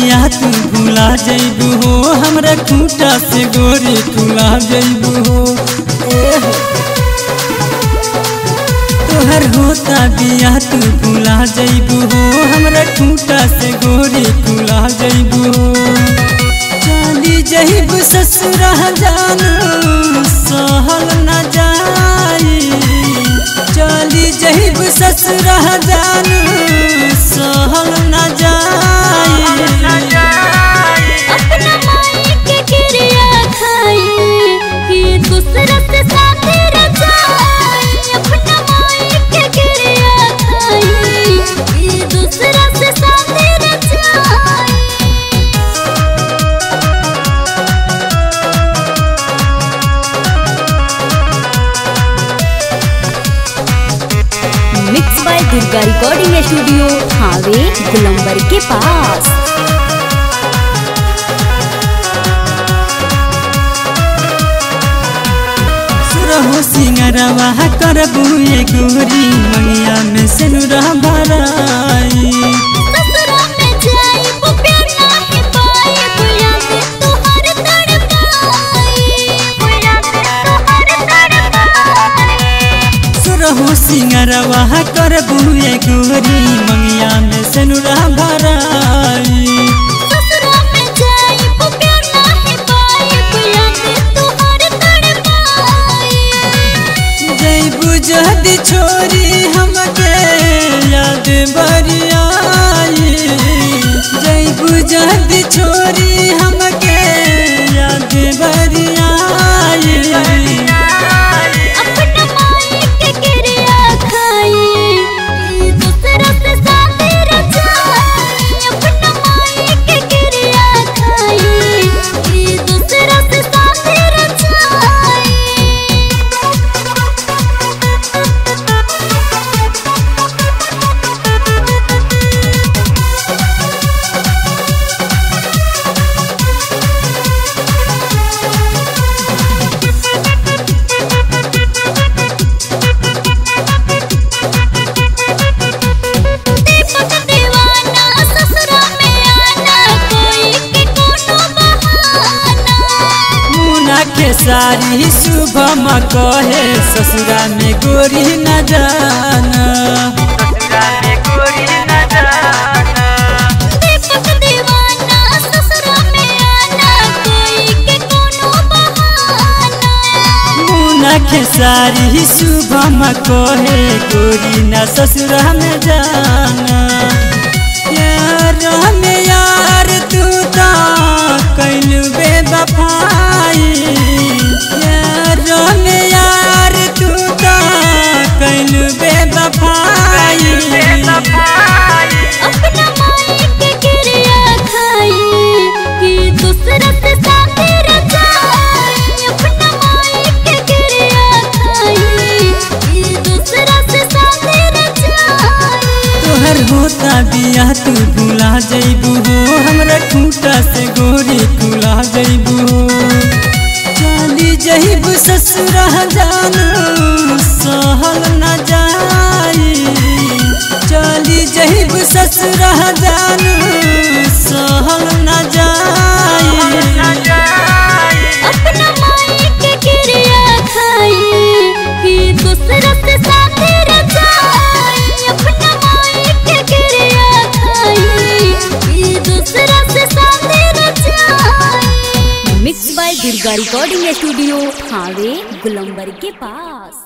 बिया तू भुला जइबू हो, हमरा खूंटा से गोरी खुला जइबू हो। तोहर होता बिया तू भुला जइबू हो, हमरा खूंटा से गोरी खुला जइबू हो। चली जइबू ससुरा जानू सहल न जाई, चली जइबू ससुरा जानू सहल न जाई। अपना माई के गिरिया खाई कि दूसरा से साथी रचाई, अपना माई के गिरिया खाई कि दूसरा से साथी रचाई। Mix by Durga recording studio हावे गुलंबर के पास। सुरहो सिंगरवा करबू ये गोरी, मंगिया में सिनुरा भराई। ससुरा में जाइबू प्यार नाही पाइब, याद तोहर तड़पाई, याद तोहर तड़पाई। सुरहो सिंगरवा करबू ये गोरी, मंगिया में सिनुरा भराई। ससुरा में जाइबू प्यार नाही पाइब, याद तोहर तड़पाई। जइबू जदी छोरी हमके याद बरियाई, जइबू जदी छोरी हमके याद बरियाई। अपना माई के गिरिया खाई कि दूसरा से साथी रचाई, अपना माई के गिरिया खाई कि दूसरा से साथी रचाई। दीपक दीवाना ससुरा में आना, कोई के कोनो बहाना। मुना के सारी शुभम कहे ससुरा में गोरी न जाना। दीपक दीवाना ससुरा में आना, कोई के कोनो बहाना। मुना के सारी शुभम कहे गोरी न ससुरा में जाना। यार में यार तू तो कैलू बेवफाई, यार में यार तू तो कैलू बेवफाई। अपना माई के गिरिया खाई कि दूसरा से साथी रचाई, अपना माई के गिरिया खाई कि दूसरा से साथी रचाई। तोहर होता बिया तू भुला जइबू हो, हमरा खूंटा से गोरी खुला जइबू हो। चली जइबू ससुरा जानू सहल न जाई, चली जइबू ससुरा जानू सहल न जाई। अपना माई के गिरिया खाई कि दूसरा से साथी रचाई, अपना माई के गिरिया खाई कि दूसरा से साथी रचाई। Mix by Durga recording studio हावे गुलंबर के पास।